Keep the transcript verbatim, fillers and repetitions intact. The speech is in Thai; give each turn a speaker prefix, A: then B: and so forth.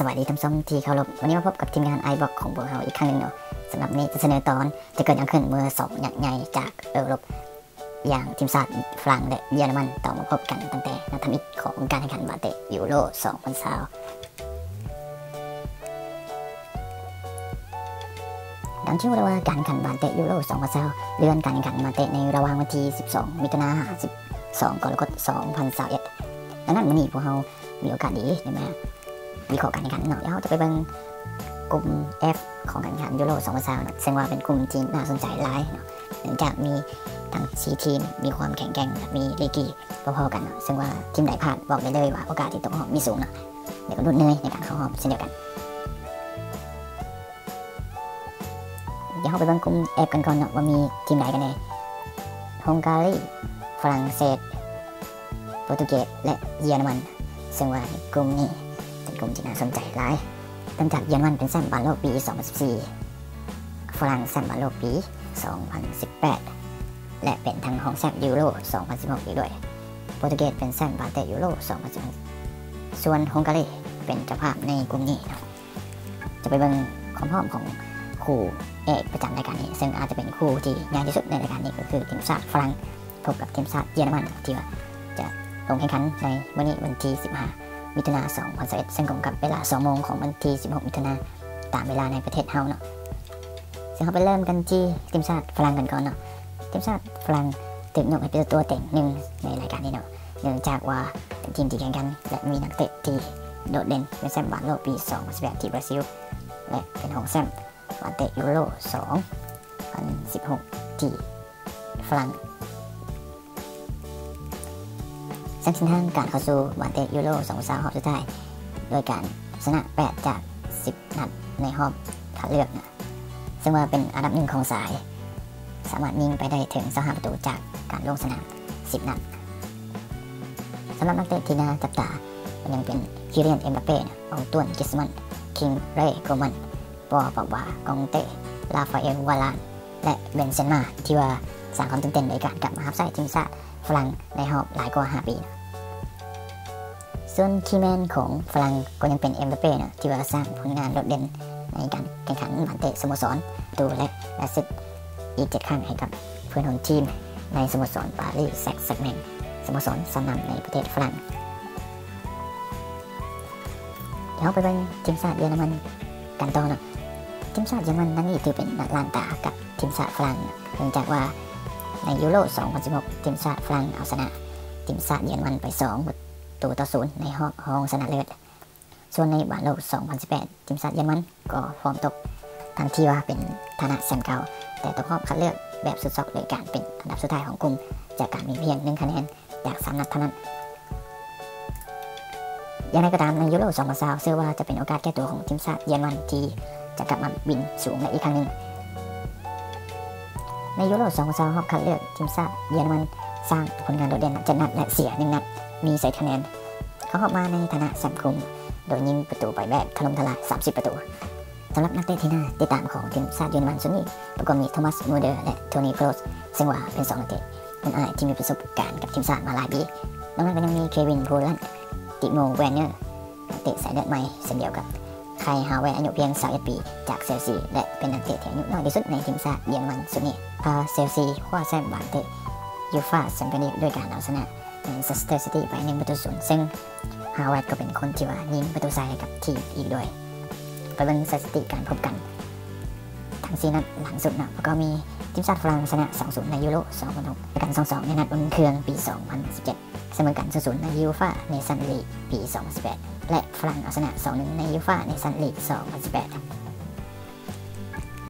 A: สวัสดีท่านผู้ชมที่เคารพวันนี้มาพบกับทีมงาน ไอ บล็อก ของพวกเราอีกครั้งหนึ่งเนาะสำหรับนี้จะเสนอตอนจะเกิดอย่างขึ้นเมื่อสองยักษ์ใหญ่จากเออรบอย่างทีมชาติฝรั่งและเยอรมันต่อมาพบกันตั้งแต่นัดทำอิฐของการแข่งขันบาเตะยูโรสองพันยี่สิบดังที่รู้ว่าการแข่งขันบาเตะยูโรสองพันยี่สิบเลื่อนการแข่งขันมาเตะในระหว่างวันที่สิบสองมิถุนายนสิบสองกรกฎาคมสองพันยี่สิบเอ็ดดังนั้นวันนี้พวกเรามีโอกาสดีใช่ไหมวิเคราะห์การแข่งขันเนาะเดี๋ยวเราจะไปเบิ่งกลุ่ม F ของการแข่งขันยูโรสองพันยี่สิบเนาะซึ่งว่าเป็นกลุ่มที่น่าสนใจหลายเนาะเนื่องจากมีทั้งสี่ทีมมีความแข็งแกร่งมีลีกีพอๆกันเนาะซึ่งว่าทีมใดพลาดบอกได้เลยว่าโอกาสที่ตกรอบมีสูงเนาะเดี๋ยวก็รุ่นเนยในการเข้ารอบเช่นเดียวกันเดี๋ยวเราไปเบิ่งกลุ่ม F กันก่อนเนาะว่ามีทีมใดกันแน่ฮังการีฝรั่งเศสโปรตุเกสและเยอรมันซึ่งว่ากลุ่มนี้เป็นกลุ่มที่น่าสนใจหลายตั้งจากเยอรมันเป็นแชมป์บอลโลกปีสองพันสิบสี่ฝรั่งแชมป์บอลโลกปีสองพันสิบแปดและเป็นทั้งรองแชมป์ยูโรสองพันสิบหกอีกด้วยโปรตุเกสเป็นแชมป์บาเตะยูโรสองพันสิบหกส่วนฮังการีเป็นเจ้าภาพในกลุ่มนี้จะไปเบิ่งความพร้อมของคู่เอกประจำรายการนี้ซึ่งอาจจะเป็นคู่ที่ยากที่สุดในรายการนี้ก็คือทีมชาติฝรั่งพบกับทีมชาติเยอรมันที่ว่าจะลงแข่งขันในวันนี้วันที่สิบห้ามิถุนายนสองพันสิบเอ็ดซึ่งตรงกับเวลาสองโมงของวันที่สิบหกมิถุนายนตามเวลาในประเทศเฮาเนาะซึ่งเราไปเริ่มกันที่ทีมชาติฝรั่งกันก่อนเนาะทีมชาติฝรั่งถึงยกให้เป็นตัวเต็งหนึ่งในรายการนี้เนาะเนื่องจากว่าเป็นทีมที่แข่งขันและมีนักเตะที่โดดเด่นเป็นแชมป์บอลโลกปีสองพันสิบแปดที่บราซิลและเป็นรองแชมป์บาเตะยูโรสองพันสิบหกที่ฝรั่งเส้นทางการเข้าสู่บาเตะยูโรสองพันยี่สิบรอบสุดท้ายโดยการชนะแปดจากสิบนัดในรอบคัดเลือกนะซึ่งว่าเป็นอันดับหนึ่งของสายสามารถยิงไปได้ถึงยี่สิบห้าประตูจากการลงสนามสิบนัดสำหรับนักเตะที่น่าจับตายังเป็นคิเลียน เอ็มบัปเป้อองตวน กิสมัน คิงเรย์ โกมันปอ ปอกบากองเต้ลาฟาเอล วาลานและเบนเซม่าที่ว่าสร้างความตื่นเต้นโดยการกลับมารับใช้ทีมชาติฝรั่งในรอบหลายกว่าห้าปีนะส่วนคีย์แมนของฝรั่งก็ยังเป็นเอ็มบัปเป้นะที่ว่าสร้างผลงานโดดเด่นในการแข่งขันบาเตะสโมสรดูและแอสซิสต์อีกเจ็ดครั้งให้กับเพื่อนของทีมในสโมสรปารีสแซงต์แชร์แมงสโมสรชั้นนำในประเทศฝรั่งเดี๋ยวไปเป็นทีมชาติเยอรมันกันต่อเนาะทีมชาติเยอรมันนั่นนี่ถือเป็นนักล้างตากับทีมชาติฝรั่งเนื่องจากว่าในยูโรสองพันสิบหกทีมชาติฝรั่งเอาชนะทีมชาติเยอรมันไปสองประตูต่อศูนย์ในรอบรองชนะเลิศส่วนในบอลโลกสองพันสิบแปดทีมชาติเยอรมันก็ฟอร์มตกทันทีว่าเป็นฐานะแชมป์เก่าแต่ตกรอบคัดเลือกแบบสุดซอกโดยการเป็นอันดับสุดท้ายของกลุ่มจากการมีเพียงหนึ่งคะแนนจากสามนัดเท่านั้นอย่างไรก็ตามในยูโรสองพันยี่สิบเชื่อว่าจะเป็นโอกาสแก้ตัวของทีมชาติเยอรมันที่จะกลับมาบินสูงในอีกครั้งหนึ่งในยูโรสองพันยี่สิบรอบคัดเลือกทีมชาติเยอรมันสร้างผลงานโดดเด่นเจ็ดนัดและเสียหนึ่งนัดมีใส่คะแนนเขาเข้ามาในฐานะแชมป์กลุ่มโดยยิงประตูไปแบบถล่มทลายสามสิบประตูสำหรับนักเตะที่น่าติดตามของทีมชาติเยอรมันส่วนนี้ประกอบมีโทมัส มูเดอร์และโทนี่ โครสซึ่งว่าเป็นสองนักเตะคนอายที่มีประสบการณ์กับทีมชาติมาหลายปีนอกจากนั้นก็ยังมีเควิน โพลัน ติโม แวนเนอร์นักเตะสายเลือดใหม่เช่นเดียวกับไคล ฮาเวร์อายุเพียงสามสิบเอ็ดปีจากเชลซีและเป็นนักเตะที่อายุน้อยที่สุดในทีมชาติเยอรมันส่วนนี้พาเชลซีคว้าแชมป์บาเตะยูฟ่าแชมเปี้ยนลีกด้วยการเอาชนะแมนเชสเตอร์ซิตี้ไปหนึ่งประตูศูนย์ซึ่งฮาเวร์ก็เป็นคนที่ว่ายิงประตูใส่ให้กับทีมอีกด้วยไปเบิ่งสถิติการพบกันทั้งสี่นัดหลังสุดนะแล้วก็มีทีมชาติฝรั่งชนะ สองศูนย์ ในยูโรสองพันหกและกัน สองสอง ในนัดอุ่นเครื่องปีสองพันสิบเจ็ดเสมอกัน ศูนย์ศูนย์ ในยูฟ่าเนชั่นลีกปีสองพันสิบแปดและฝรั่งเอาชนะ สองหนึ่ง ในยูฟ่าเนชั่นลีกสองพันสิบแปด